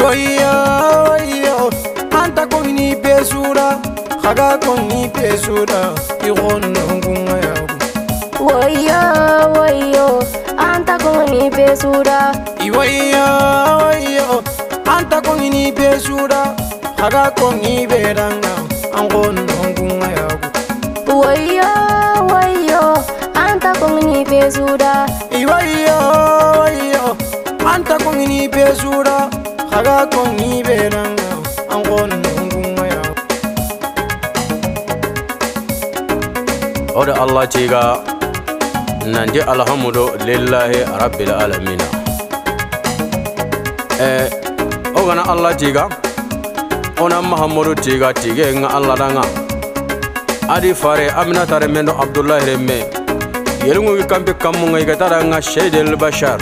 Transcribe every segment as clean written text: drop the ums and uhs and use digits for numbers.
Iwayo anta kongini pesura khaga kongini pesura igonungunga yaku Wayo anta kongini pesura Iwayo anta kongini pesura khaga kongi beranga angonungunga yaku Wayo anta kongini pesura Iwayo anta kongini pesura khaga kongi beranga angonungunga yaku Oda Allah ciga nandi alhamdulillahi rabbil alamin. Ogana Allah ciga ona Muhammadu ciga tige nga Allah danga adi fare amina tare mendo Abdullah remme yelungu kambe kamunga igatara nga Shaydel Bashar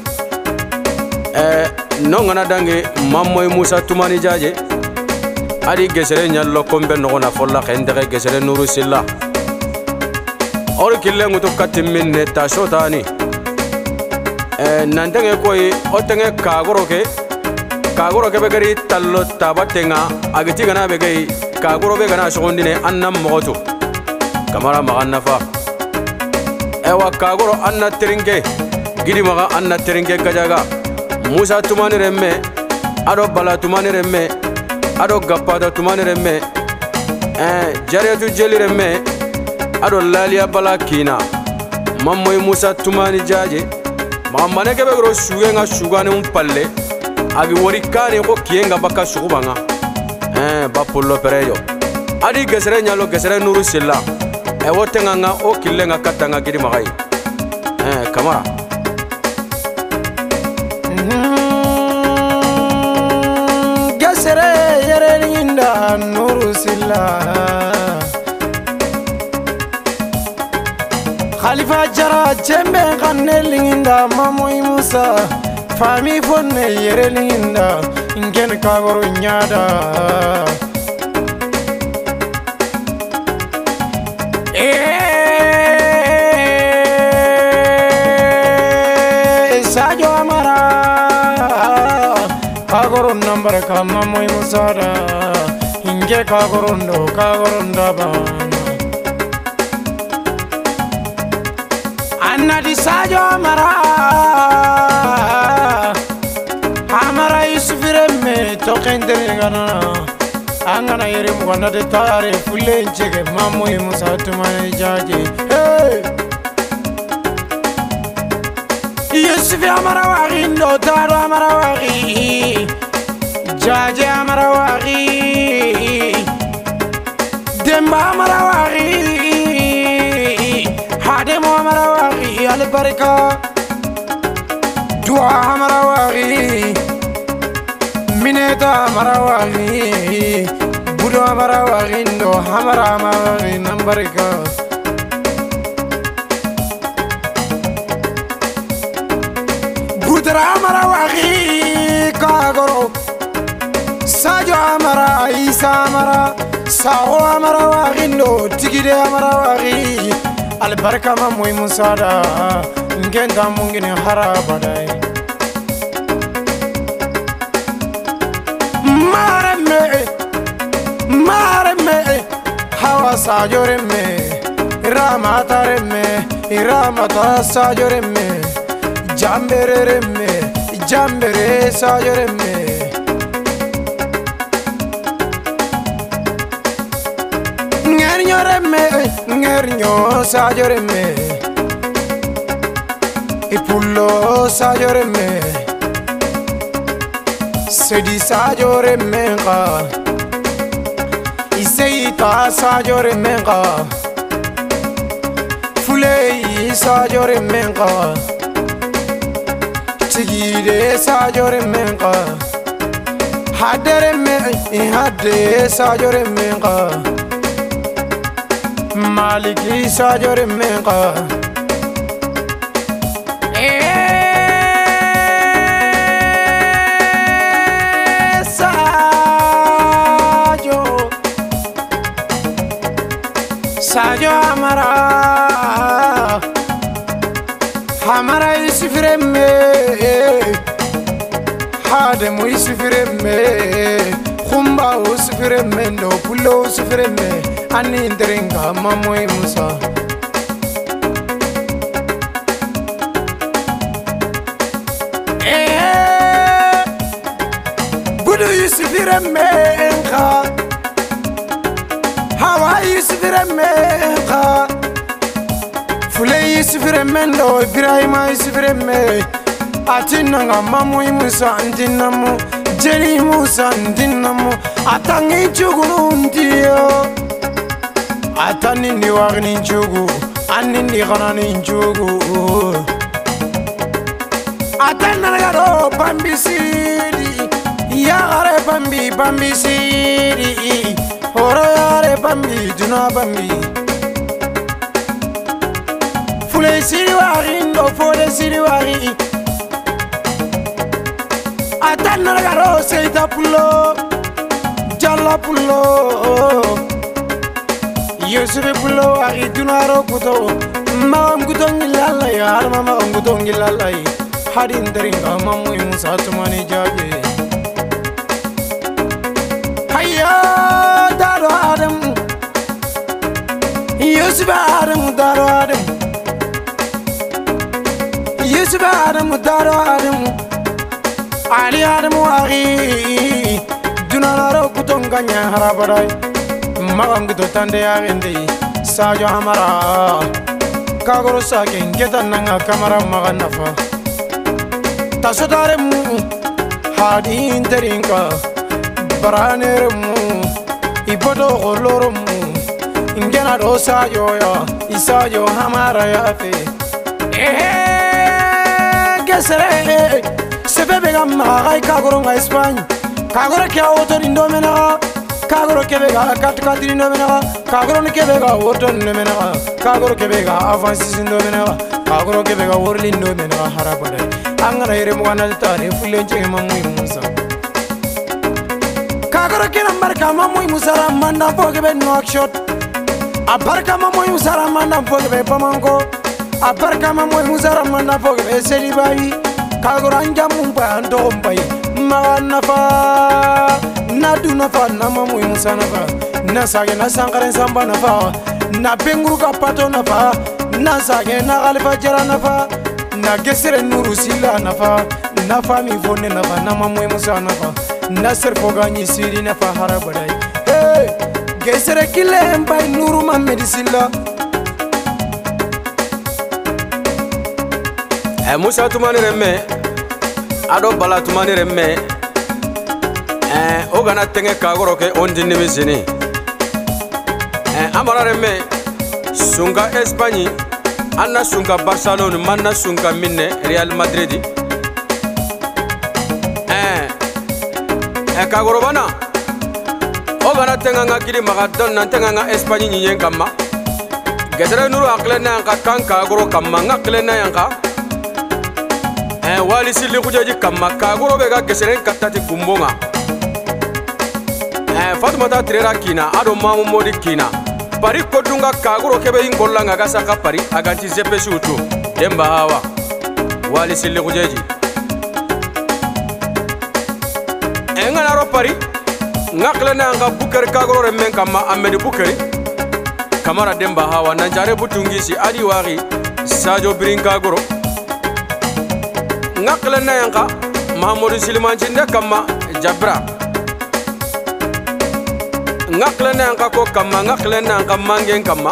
nongana dange Mamoy Musa Tumani Jaje adi gesere nyallo kombe nogona folla khendere gesere Nuru Silla or kille ngutu katimmin ne tasotani nandenge koy otenge kagoro ke begari tallo tabatenga agiti gana begay kagoro be gana shogondine annam mogoto kamara magannafa ewa kagoro anna teringe gidi maga anna teringe gajaga Musa Tumani remme ado Bala Tumani remme ado Gappada Tumani remme Jariyatu Jeli remme ado Lalia Bala Kina Mamoy Musa Tumani Jaje mamane kebe gro shuge nga shugane umpalle agi wori kane ko kienga baka shugubanga ba pullo pereyo adi gesere nyalo gesere Nuru Silla wotenga nga o killenga katanga gidi magai kamara gesere yere linda Nuru Silla Khalifa Jara Jembe kanne linda Mamoy Musa fami fonne yere linda ingen kagoro nyada Sajo Amara kagoro number ka Mamoy Musa da inge kagoro nda ba Nadi Sajo Amara Yusufiremme tokendere gana angana yere mugana de tare fulenchege Mamoy Musa Tumani Jaje Yusuf Amara wagi no taro Amara wagi Jaje Amara wagi Demba Amara wagi Hademo Amara wagi Albarka Dua Amara wagi Mineta Amara wagi Budo Amara wagi no Amara wagi Nambarika Budra Amara wagi Kagoro Sajo Amara Isa Amara Sao Amara wagi no Tigide Amara wagi Albarka Mamoy Musa da ngenda mungine harabadai mareme hawa sajoreme ramata sajoreme jambere sajoreme ngernyo sajoreme ipullo sajoreme sedi sajoreme nga iseita sajoreme nga fulei sajoreme nga tigide sajoreme nga hadde sajoreme nga Maliki sajoreme nga Sajo Amara Yusufiremme Ademu isifireme Khumba usifireme No pulo usifireme Ani nderinga mamwe Musa Budu isifireme Nka Hawa isifireme Nka Fule isifireme No Ibrahima isifireme Atinanga mamu Musa ndinamu Jeni Musa ndinamu Atangi chugunu ndiyo Atani ni wagni chugu Ani ni ghanani chugu Atana garo bambi siri Ya gare bambi siri Horo yare bambi duna bambi Fule siri wari ndo fole siri wari Atana garo seita pulo Jalla pulo Yusuf pulo ari dunaro kuto Mam kutong ilalai harma mam kutong ilalai Hadin teringa mamu Musa tumani jabe Hayya daro Adam Yusuf Adam daro Adam Yusuf Adam daro Adam Ali Adam wari Dunaro kutong ganya harabarai Magam kuto tande agende Sajo hamara Kagoro sake ngeta nanga kamara maganafa Tasodaremu Hadin terinka Baraneremu Ibodo goloromu Ingena do sajo ya Isajo hamara ya fe Gesere Sebebe gamma Gai kagoro nga Espany Kagoro kia oto nindomena Kagoro kebega katkati nindomena Kagoro kebega oto nindomena Kagoro kebega avansis nindomena Kagoro kebega orli nindomena harabada Angana ere mwana tare fulenche mamu Musa Kagoro kina marka mamu Musa ramanda pogebe knockshot Abarka mamu Musa ramanda pogebe pamango Abarka mamu Musa ramanda pogebe selibai Kagoro anja mumba ndombai Maganafa Nadu nafa na mamu Musa nafa Nasage na sankaren samba nafa Na benguru kapato nafa Nasage na khalifa jara nafa Na gesere nuru sila nafa Na fami vone nafa Na mamu Musa nafa Na serfoganyi siri nafa harabadai Hey Gesere kile mbai nuru mamedi sila Musa tumani remme Ado bala tumani remme Ogana tenge kagoro ke ondi nimisini Amara remme Sunga Espany Anna sunga Barcelona Manna sunga minne Real Madrid Kagoro bana Ogana tenga nga kiri magadon Nantenga nga Espany nyiyen kama Gesere nuru aklena yanka kan kagoro kama Nga klena yanka Wali sili kujaji kama Kagoro bega gesere katati gumbonga Fatumata Trera kina ado mamu modi kina Pari kodunga Kagoro kebe ingolla nga gasa ka pari aganti zepe shutu Demba hawa Wali sili kujaji Enga naro pari Ngaklena nga Bukari Kagoro remen kama Amedi Bukari Kamara Demba hawa Nanjare butungisi adi wari Sajo Birin Kagoro Ngaklena yanka Mahamudu Silimanjinde kama Jabra Ngaklena yanka ko kama Ngaklena yanka mangen kama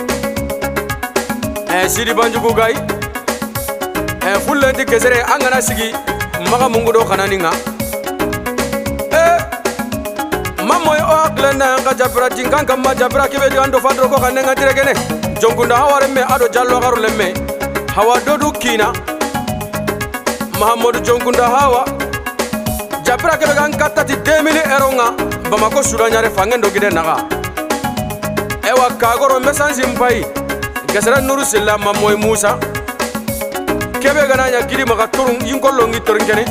Sidi Banjugu gai Fullenti kesere angana sigi Maga mungudo kananinga Mamoy o aklena yanka Jabra jinkan kama Jabra kibe jando fadro ko kanenga tiregene Jongunda hawa remme ado jallo garu lemme Hawa dodu kina Mahamudu Jongunda hawa Jabra kebe kan katati 2000 euro nga Bamako suranyare fangendo gide naga Ewa Kagoro mesansi mpai Gesera nuru sila Mamoy Musa Kebe gananya gidi maka turung yinkolo ngi turungene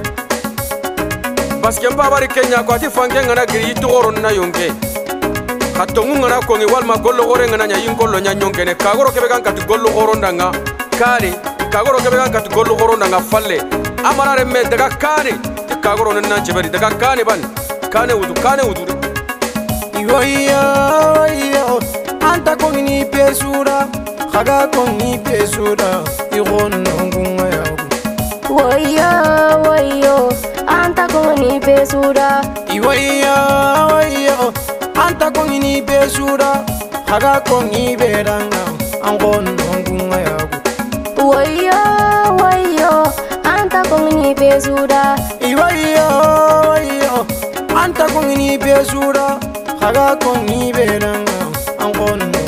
Baske mpabari Kenya kwa ti fange ngana giri yitugoro na yonke Katongu ngana kongi walma gollo gore ngana nya yinkolo nya nyonkene Kagoro kebe kan kati gollo goro ndanga Kari Kagoro kebe kan kati gollo goro ndanga falle Amara remme daga kari Ti kagoro nan cebari daga kane ban kane wudu iwaya anta kongini pesura khaga kongini pesura igon ngunga yago wayo anta kongini pesura iwaya anta kongini pesura khaga kongi beranga angon ngunga yago wayo anta kongini pesura iwaya anta kongini pesura khaga kongi beranga angon